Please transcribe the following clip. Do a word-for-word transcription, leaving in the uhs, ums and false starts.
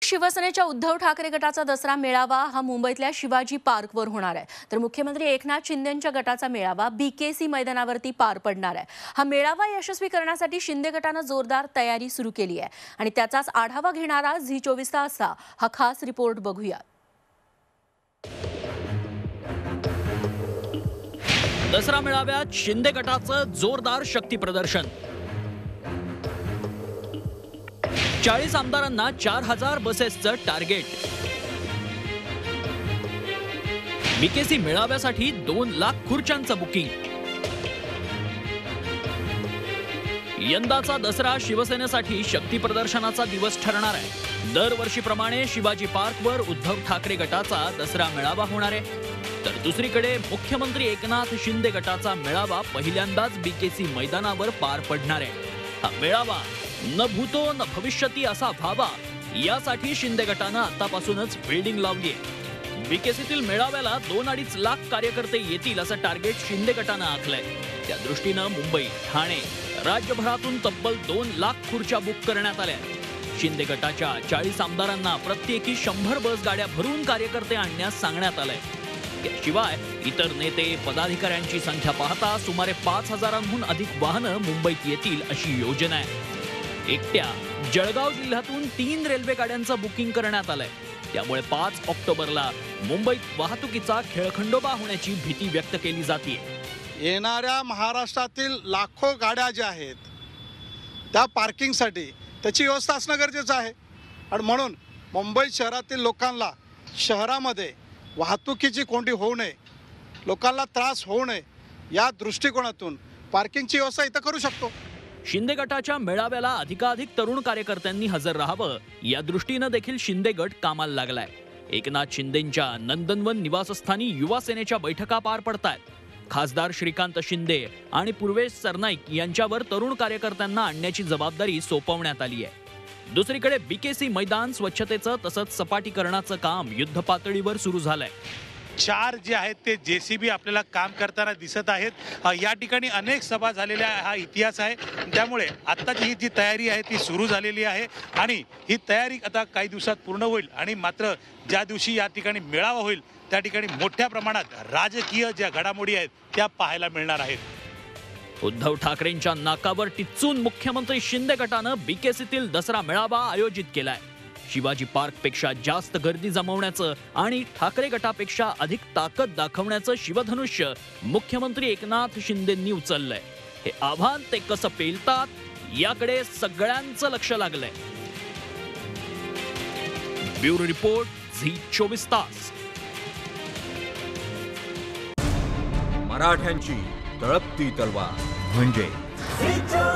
शिवसेनेच्या उद्धव ठाकरे गटाचा दसरा मेळावा हा मुंबईतल्या शिवाजी पार्कवर होणार आहे, तर मुख्यमंत्री एकनाथ शिंदेंच्या गटाचा मेळावा बीकेसी मैदानावरती पार पडणार आहे। हा मेळावा यशस्वी करण्यासाठी शिंदे गटाने जोरदार तयारी सुरू केली आहे आणि त्याचाच आढावा घेणारा झी चोवीस तासचा हा खास रिपोर्ट बघूया। दसरा मेळाव्यात शिंदे गटाचं जोरदार शक्ती प्रदर्शन। चाळीस आमदारांना चार हजार बसेसचं टार्गेट। बीकेसी मेळाव्यासाठी दोन लाख खुर्च्यांचं बुकिंग। यंदाचा दसरा शिवसेनेसाठी शक्ती प्रदर्शनाचा दिवस ठरणार आहे। दरवर्षीप्रमाणे शिवाजी पार्कवर उद्धव ठाकरे गटाचा दसरा मेळावा होणार आहे, तर दुसरीकडे मुख्यमंत्री एकनाथ शिंदे गटाचा मेळावा पहिल्यांदाच बीकेसी मैदानावर पार पडणार आहे। हा मेळावा न भूतो न भविष्यती असा व्हावा यासाठी शिंदे गटानं आतापासूनच बिल्डिंग लावली आहे। बीकेसीतील मेळाव्याला दोन अडीच लाख कार्यकर्ते येतील असं टार्गेट शिंदे गटानं आखलंय। त्या दृष्टीनं मुंबई, ठाणे, राज्यभरातून तब्बल दोन लाख खुर्च्या बुक करण्यात आल्या। शिंदे गटाच्या चाळीस आमदारांना प्रत्येकी शंभर बस गाड्या भरून कार्यकर्ते आणण्यास सांगण्यात आलंय। त्याशिवाय इतर नेते पदाधिकाऱ्यांची संख्या पाहता सुमारे पाच हजारांहून अधिक वाहनं मुंबईत येतील अशी योजना आहे। एकट्या जळगाव जिल्ह्यातून तीन रेल्वे गाड्यांचं बुकिंग करण्यात आलंय, त्यामुळे पाच ऑक्टोबरला मुंबईत वाहतुकीचा खेळखंडोबा होण्याची भीती व्यक्त केली जाते। येणाऱ्या महाराष्ट्रातील लाखो गाड्या ज्या आहेत त्या पार्किंगसाठी त्याची व्यवस्था असणं गरजेचं आहे आणि म्हणून मुंबई शहरातील लोकांना शहरामध्ये वाहतुकीची कोंडी होऊ नये, लोकांना त्रास होऊ नये या दृष्टिकोनातून पार्किंगची व्यवस्था इथं करू शकतो। शिंदे गटाच्या मेळाव्याला अधिकाधिक तरुण कार्यकर्त्यांनी हजर राहावं या दृष्टीनं देखील शिंदे गट कामाला लागलाय। एकनाथ शिंदेंच्या नंदनवन निवासस्थानी युवा सेनेच्या बैठका पार पडतायत। खासदार श्रीकांत शिंदे आणि पूर्वेश सरनाईक यांच्यावर तरुण कार्यकर्त्यांना आणण्याची जबाबदारी सोपवण्यात आली आहे। दुसरीकडे बीकेसी मैदान स्वच्छतेचं तसंच सपाटीकरणाचं काम युद्धपातळीवर सुरू झालंय। चार जे आहेत ते जेसीबी आपल्याला काम करताना दिसत आहेत। या ठिकाणी अनेक सभा झालेल्या हा इतिहास आहे, त्यामुळे आत्ताची ही जी तयारी आहे ती सुरू झालेली आहे आणि ही तयारी आता काही दिवसात पूर्ण होईल आणि मात्र ज्या दिवशी या ठिकाणी मेळावा होईल त्या ठिकाणी मोठ्या प्रमाणात राजकीय ज्या घडामोडी आहेत त्या पाहायला मिळणार आहेत। उद्धव ठाकरेंच्या नाकावर टिच्चून मुख्यमंत्री शिंदे गटानं बीकेसीतील दसरा मेळावा आयोजित केलाय। शिवाजी पार्क पेक्षा जास्त गर्दी जमवण्याचं आणि ठाकरे गटापेक्षा अधिक ताकद दाखवण्याचं शिवधनुष्य मुख्यमंत्री एकनाथ शिंदेंनी उचललंय। हे आव्हान ते कसं पेलतात याकडे सगळ्यांचं लक्ष लागलंय। ब्युरो रिपोर्ट, झी चोवीस तास। मराठ्यांची तळपती तलवार म्हणजे